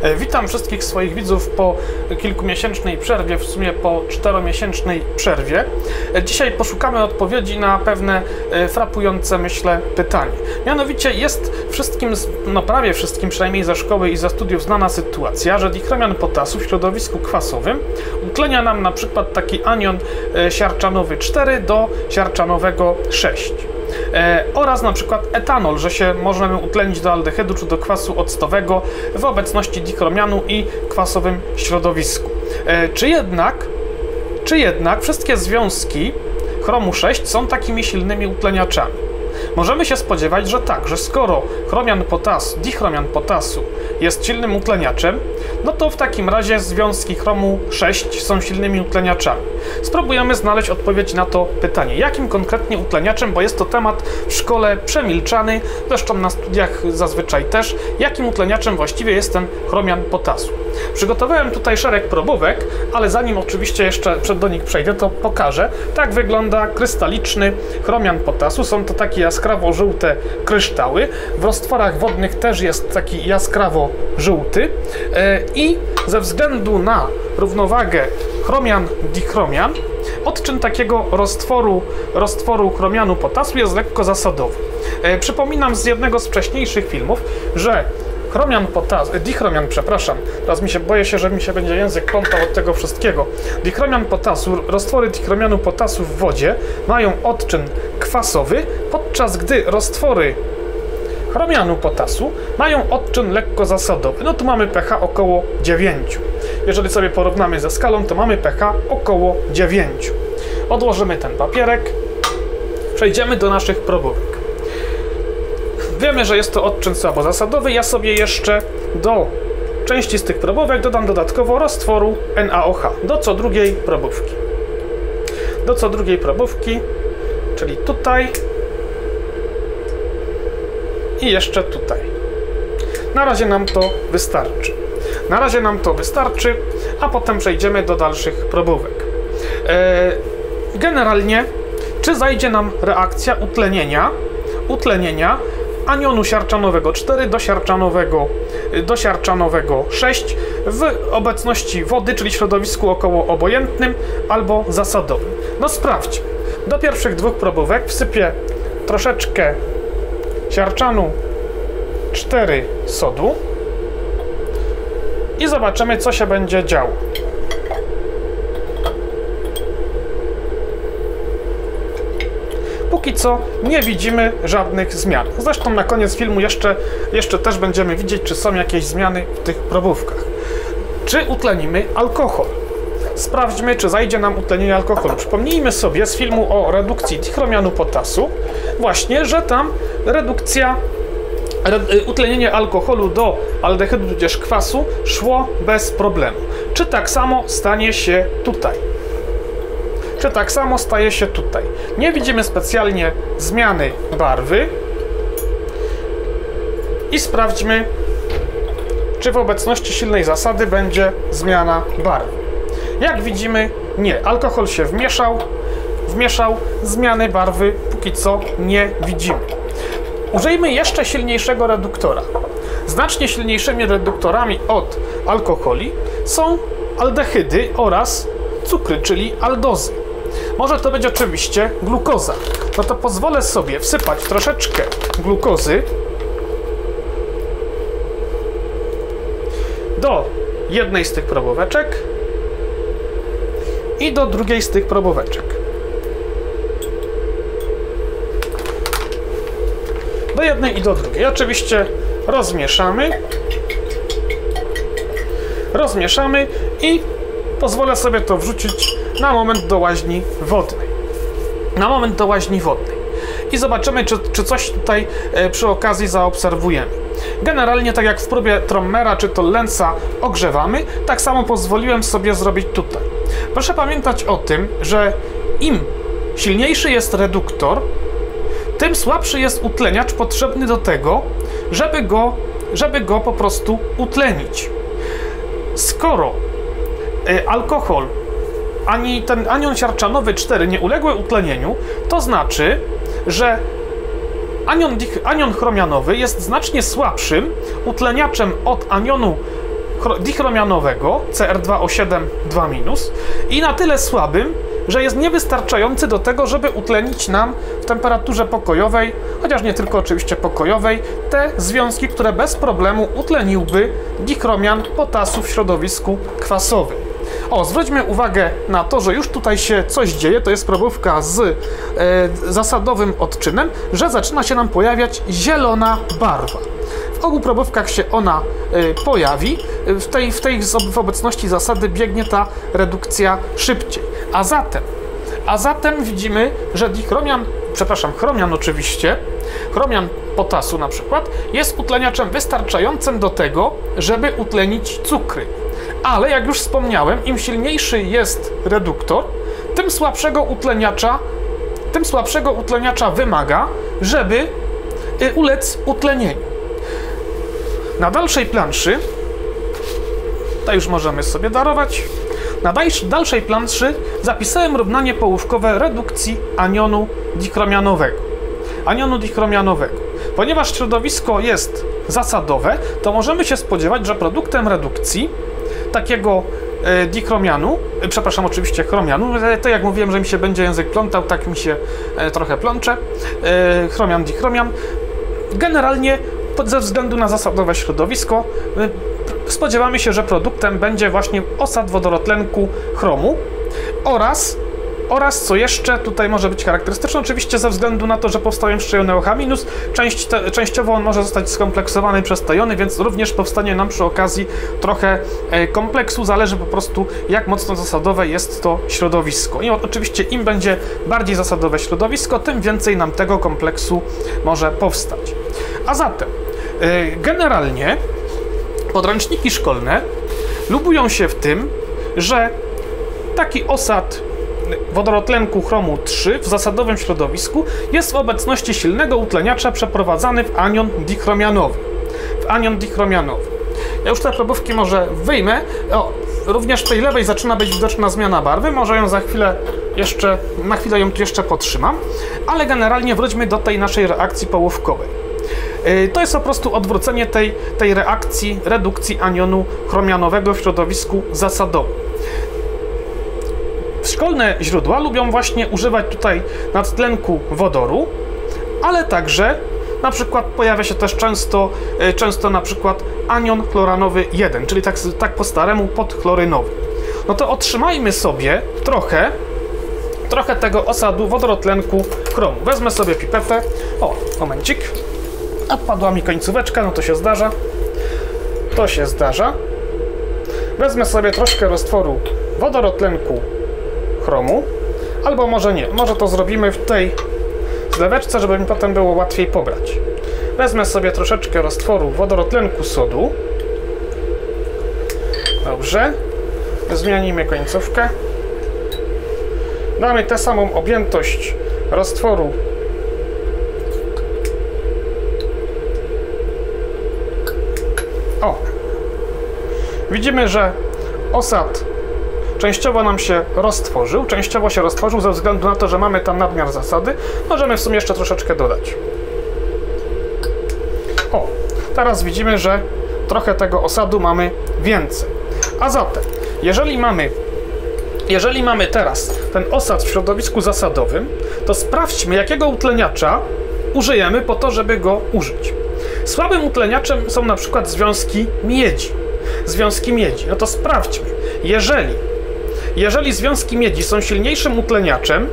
Witam wszystkich swoich widzów po kilkumiesięcznej przerwie, w sumie po 4-miesięcznej przerwie. Dzisiaj poszukamy odpowiedzi na pewne frapujące, myślę, pytanie. Mianowicie jest wszystkim, no prawie wszystkim, przynajmniej ze szkoły i ze studiów znana sytuacja, że dichromian potasu w środowisku kwasowym utlenia nam na przykład taki anion siarczanowy 4 do siarczanowego 6. Oraz na przykład etanol, że się możemy utlenić do aldehydu czy do kwasu octowego w obecności dichromianu i kwasowym środowisku. Czy jednak wszystkie związki chromu 6 są takimi silnymi utleniaczami? Możemy się spodziewać, że tak, że skoro dichromian potasu jest silnym utleniaczem, no to w takim razie związki chromu 6 są silnymi utleniaczami. Spróbujemy znaleźć odpowiedź na to pytanie. Jakim konkretnie utleniaczem, bo jest to temat w szkole przemilczany, zresztą na studiach zazwyczaj też, jakim utleniaczem właściwie jest ten chromian potasu. Przygotowałem tutaj szereg probówek, ale zanim oczywiście jeszcze do nich przejdę, to pokażę. Tak wygląda krystaliczny chromian potasu. Są to takie jaskrawo-żółte kryształy. W roztworach wodnych też jest taki jaskrawo-żółty. I ze względu na równowagę chromian-dichromian, odczyn takiego roztworu chromianu potasu jest lekko zasadowy. Przypominam z jednego z wcześniejszych filmów, że boję się, że mi się będzie język plątał od tego wszystkiego. Roztwory dichromianu potasu w wodzie mają odczyn kwasowy, podczas gdy roztwory chromianu potasu mają odczyn lekko zasadowy. No tu mamy pH około 9. Jeżeli sobie porównamy ze skalą, to mamy pH około 9. Odłożymy ten papierek. Przejdziemy do naszych probówek. Wiemy, że jest to odczyn słabo zasadowy. Ja sobie jeszcze do części z tych probówek dodam dodatkowo roztworu NaOH do co drugiej probówki. Do co drugiej probówki, czyli tutaj i jeszcze tutaj. Na razie nam to wystarczy. A potem przejdziemy do dalszych probówek. Generalnie, czy zajdzie nam reakcja utlenienia anionu siarczanowego 4 do siarczanowego 6 w obecności wody, czyli w środowisku około obojętnym albo zasadowym. No sprawdź. Do pierwszych dwóch probówek wsypię troszeczkę siarczanu 4 sodu i zobaczymy, co się będzie działo. Póki co nie widzimy żadnych zmian. Zresztą na koniec filmu jeszcze też będziemy widzieć, czy są jakieś zmiany w tych probówkach. Czy utlenimy alkohol? Sprawdźmy, czy zajdzie nam utlenienie alkoholu. Przypomnijmy sobie z filmu o redukcji dichromianu potasu właśnie, że tam utlenienie alkoholu do aldehydu tudzież kwasu szło bez problemu. Czy tak samo stanie się tutaj? Nie widzimy specjalnie zmiany barwy i sprawdźmy, czy w obecności silnej zasady będzie zmiana barwy. Jak widzimy, nie. Alkohol się wmieszał, zmiany barwy póki co nie widzimy. Użyjmy jeszcze silniejszego reduktora. Znacznie silniejszymi reduktorami od alkoholi są aldehydy oraz cukry, czyli aldozy. Może to być oczywiście glukoza. No to pozwolę sobie wsypać troszeczkę glukozy do jednej z tych probóweczek i do drugiej z tych probóweczek. Do jednej i do drugiej. Oczywiście rozmieszamy i pozwolę sobie to wrzucić na moment do łaźni wodnej. I zobaczymy, czy coś tutaj przy okazji zaobserwujemy. Generalnie, tak jak w próbie Trommera czy Tollensa ogrzewamy, tak samo pozwoliłem sobie zrobić tutaj. Proszę pamiętać o tym, że im silniejszy jest reduktor, tym słabszy jest utleniacz potrzebny do tego, żeby go po prostu utlenić. Skoro alkohol ani ten anion siarczanowy 4 nie uległy utlenieniu, to znaczy, że anion chromianowy jest znacznie słabszym utleniaczem od anionu dichromianowego CR2O7 2- i na tyle słabym, że jest niewystarczający do tego, żeby utlenić nam w temperaturze pokojowej, chociaż nie tylko oczywiście pokojowej, te związki, które bez problemu utleniłby dichromian potasu w środowisku kwasowym. Zwróćmy uwagę na to, że już tutaj się coś dzieje, to jest probówka z zasadowym odczynem, że zaczyna się nam pojawiać zielona barwa. W obu probówkach się ona pojawi, w obecności zasady biegnie ta redukcja szybciej. A zatem widzimy, że chromian oczywiście, chromian potasu na przykład, jest utleniaczem wystarczającym do tego, żeby utlenić cukry. Ale jak już wspomniałem, im silniejszy jest reduktor, tym słabszego utleniacza wymaga, żeby ulec utlenieniu. Na dalszej planszy, to już możemy sobie darować, na dalszej planszy zapisałem równanie połówkowe redukcji anionu dichromianowego. Ponieważ środowisko jest zasadowe, to możemy się spodziewać, że produktem redukcji takiego oczywiście chromianu, to jak mówiłem, że mi się będzie język plątał, tak mi się trochę plącze, dichromian, generalnie ze względu na zasadowe środowisko spodziewamy się, że produktem będzie właśnie osad wodorotlenku chromu oraz co jeszcze tutaj może być charakterystyczne, oczywiście ze względu na to, że powstają jeszcze jony OH-, częściowo on może zostać skompleksowany przez te jony, więc również powstanie nam przy okazji trochę kompleksu, zależy po prostu jak mocno zasadowe jest to środowisko. I oczywiście im będzie bardziej zasadowe środowisko, tym więcej nam tego kompleksu może powstać. A zatem generalnie podręczniki szkolne lubują się w tym, że taki osad wodorotlenku chromu 3 w zasadowym środowisku jest w obecności silnego utleniacza przeprowadzany w anion dichromianowy. Ja już te probówki może wyjmę. Również w tej lewej zaczyna być widoczna zmiana barwy. Może ją na chwilę ją tu jeszcze potrzymam. Ale generalnie wróćmy do tej naszej reakcji połówkowej. To jest po prostu odwrócenie tej redukcji anionu chromianowego w środowisku zasadowym. Szkolne źródła lubią właśnie używać tutaj nadtlenku wodoru, ale także na przykład pojawia się też często na przykład anion chloranowy 1, czyli tak po staremu podchlorynowy. No to otrzymajmy sobie trochę tego osadu wodorotlenku chromu. Wezmę sobie pipetę. Momencik. Odpadła mi końcóweczka, no to się zdarza. Wezmę sobie troszkę roztworu wodorotlenku chromu, albo może nie, może to zrobimy w tej zleweczce, żeby mi potem było łatwiej pobrać. Wezmę sobie troszeczkę roztworu wodorotlenku sodu. Dobrze. Zmienimy końcówkę. Damy tę samą objętość roztworu widzimy, że osad częściowo nam się roztworzył, ze względu na to, że mamy tam nadmiar zasady. Możemy w sumie jeszcze troszeczkę dodać. Teraz widzimy, że trochę tego osadu mamy więcej. A zatem, jeżeli mamy teraz ten osad w środowisku zasadowym, to sprawdźmy, jakiego utleniacza użyjemy po to, żeby go użyć. Słabym utleniaczem są na przykład związki miedzi. No to sprawdźmy. Jeżeli związki miedzi są silniejszym utleniaczem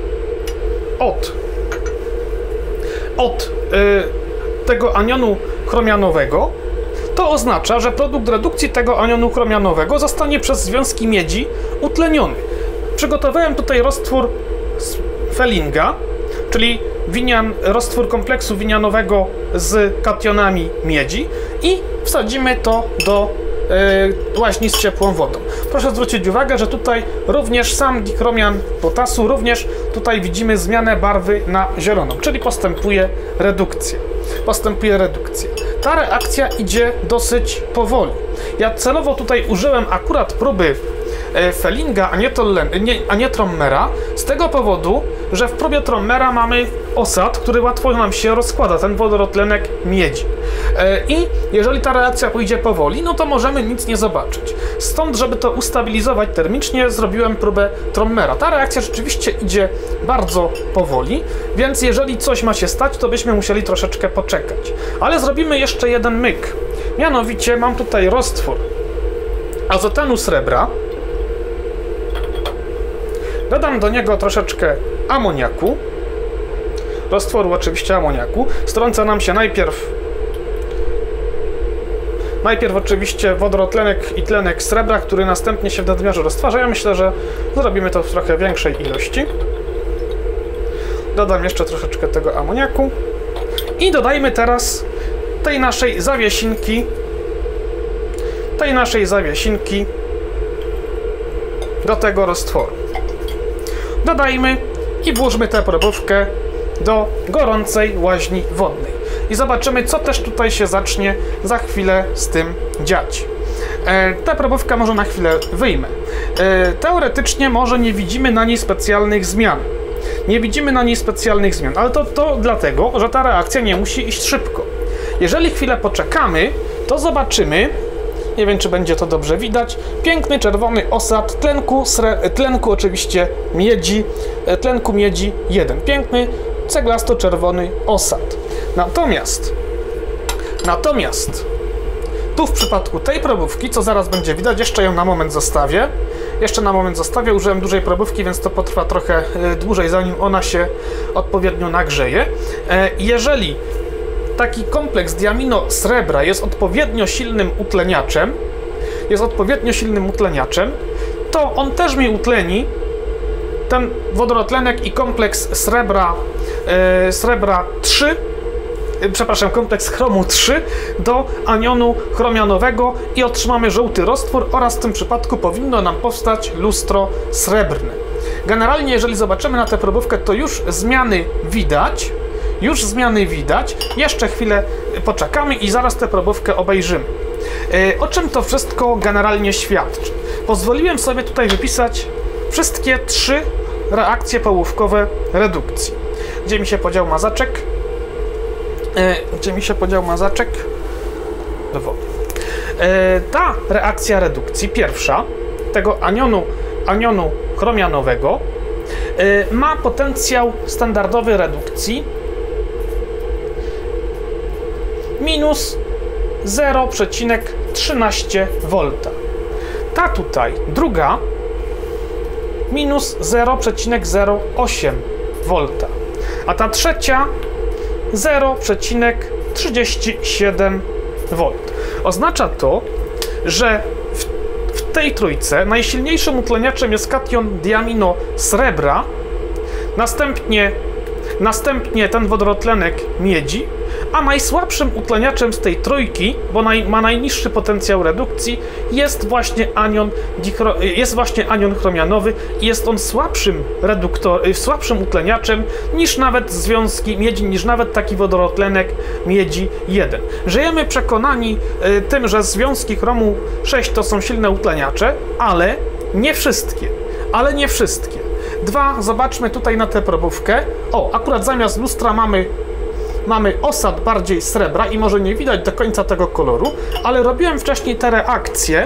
od tego anionu chromianowego, to oznacza, że produkt redukcji tego anionu chromianowego zostanie przez związki miedzi utleniony. Przygotowałem tutaj roztwór Fellinga, czyli roztwór kompleksu winianowego z kationami miedzi i wsadzimy to do łaźni z ciepłą wodą. Proszę zwrócić uwagę, że tutaj również sam dichromian potasu, również tutaj widzimy zmianę barwy na zieloną, czyli postępuje redukcja. Ta reakcja idzie dosyć powoli. Ja celowo tutaj użyłem akurat próby Fellinga, a nie Trommera, z tego powodu, że w próbie Trommera mamy osad, który łatwo nam się rozkłada, ten wodorotlenek miedzi. I jeżeli ta reakcja pójdzie powoli, no to możemy nic nie zobaczyć. Stąd, żeby to ustabilizować termicznie, zrobiłem próbę Trommera. Ta reakcja rzeczywiście idzie bardzo powoli, więc jeżeli coś ma się stać, to byśmy musieli troszeczkę poczekać. Ale zrobimy jeszcze jeden myk. Mianowicie mam tutaj roztwór azotanu srebra. Dodam do niego troszeczkę amoniaku. Roztworu oczywiście amoniaku. Strąca nam się najpierw oczywiście wodorotlenek i tlenek srebra, który następnie się w nadmiarze roztwarza. Ja myślę, że zrobimy to w trochę większej ilości. Dodam jeszcze troszeczkę tego amoniaku. I dodajmy teraz tej naszej zawiesinki do tego roztworu. Dodajmy i włóżmy tę probówkę do gorącej łaźni wodnej. I zobaczymy, co też tutaj się zacznie za chwilę z tym dziać. Tę probówkę może na chwilę wyjmę. Teoretycznie może nie widzimy na niej specjalnych zmian. Ale to dlatego, że ta reakcja nie musi iść szybko. Jeżeli chwilę poczekamy, to zobaczymy, nie wiem, czy będzie to dobrze widać, piękny czerwony osad tlenku oczywiście miedzi, tlenku miedzi 1. Piękny, ceglasto-czerwony osad. Natomiast tu w przypadku tej probówki, co zaraz będzie widać, jeszcze ją na moment zostawię. Użyłem dużej probówki, więc to potrwa trochę dłużej, zanim ona się odpowiednio nagrzeje. Jeżeli taki kompleks diamino srebra jest odpowiednio silnym utleniaczem, to on też mi utleni ten wodorotlenek i kompleks kompleks chromu 3 do anionu chromianowego i otrzymamy żółty roztwór oraz w tym przypadku powinno nam powstać lustro srebrne. Generalnie, jeżeli zobaczymy na tę probówkę, to już zmiany widać. Jeszcze chwilę poczekamy i zaraz tę probówkę obejrzymy. O czym to wszystko generalnie świadczy? Pozwoliłem sobie tutaj wypisać wszystkie 3 reakcje połówkowe redukcji. Gdzie mi się podział mazaczek? Do wody. Ta reakcja redukcji, pierwsza, tego anionu chromianowego, ma potencjał standardowy redukcji minus 0,13 V. Ta tutaj, druga, minus 0,08 V. A ta trzecia 0,37 V. Oznacza to, że w tej trójce najsilniejszym utleniaczem jest kation diamino srebra, następnie ten wodorotlenek miedzi, a najsłabszym utleniaczem z tej trójki, bo ma najniższy potencjał redukcji, jest właśnie anion chromianowy i jest on słabszym utleniaczem niż nawet związki miedzi, niż nawet taki wodorotlenek miedzi 1. Żyjemy przekonani tym, że związki chromu 6 to są silne utleniacze, ale nie wszystkie. Zobaczmy tutaj na tę probówkę. O, akurat zamiast lustra mamy osad bardziej srebra i może nie widać do końca tego koloru, ale robiłem wcześniej te reakcje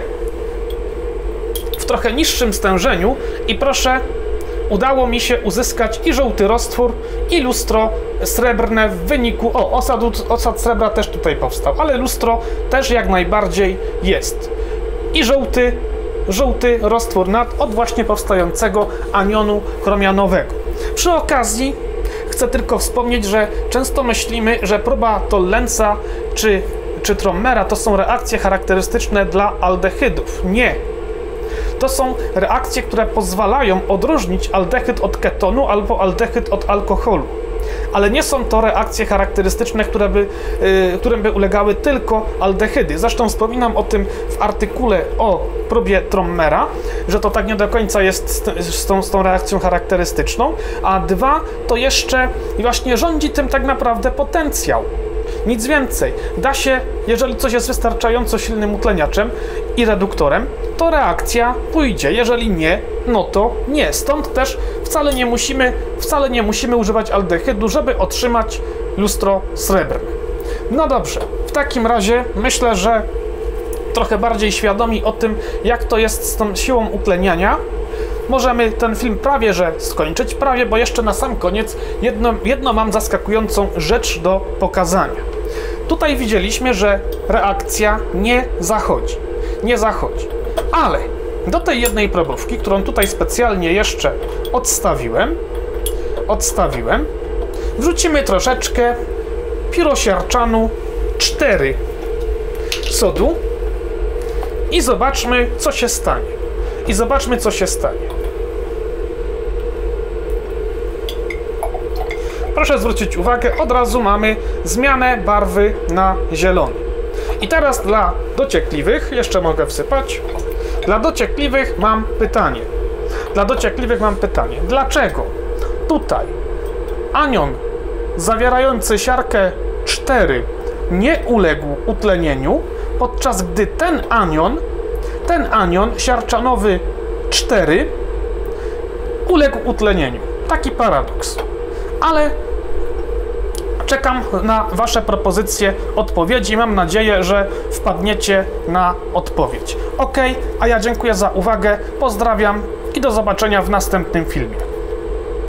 w trochę niższym stężeniu i proszę, udało mi się uzyskać i żółty roztwór, i lustro srebrne w wyniku... O, osad srebra też tutaj powstał, ale lustro też jak najbardziej jest. I żółty roztwór od właśnie powstającego anionu chromianowego. Przy okazji chcę tylko wspomnieć, że często myślimy, że próba Tollensa czy Trommera to są reakcje charakterystyczne dla aldehydów. Nie. To są reakcje, które pozwalają odróżnić aldehyd od ketonu albo aldehyd od alkoholu. Ale nie są to reakcje charakterystyczne, którym by ulegały tylko aldehydy. Zresztą wspominam o tym w artykule o próbie Trommera, że to tak nie do końca jest z tą reakcją charakterystyczną, a dwa, to jeszcze właśnie rządzi tym tak naprawdę potencjał. Nic więcej. Da się, jeżeli coś jest wystarczająco silnym utleniaczem i reduktorem, to reakcja pójdzie. Jeżeli nie, no to nie. Stąd też wcale nie musimy używać aldehydu, żeby otrzymać lustro srebrne. No dobrze, w takim razie myślę, że trochę bardziej świadomi o tym, jak to jest z tą siłą utleniania, możemy ten film prawie że skończyć, bo jeszcze na sam koniec jedno mam zaskakującą rzecz do pokazania. Tutaj widzieliśmy, że reakcja nie zachodzi. Nie zachodzi. Ale do tej jednej probówki, którą tutaj specjalnie jeszcze odstawiłem, wrzucimy troszeczkę pirosiarczanu 4 sodu i zobaczmy, co się stanie. Proszę zwrócić uwagę, od razu mamy zmianę barwy na zielony. I teraz dla dociekliwych, jeszcze mogę wsypać, dla dociekliwych mam pytanie. Dlaczego tutaj anion zawierający siarkę 4 nie uległ utlenieniu, podczas gdy ten anion siarczanowy 4 uległ utlenieniu. Taki paradoks. Ale czekam na Wasze propozycje odpowiedzi. Mam nadzieję, że wpadniecie na odpowiedź. Ok, a ja dziękuję za uwagę, pozdrawiam i do zobaczenia w następnym filmie.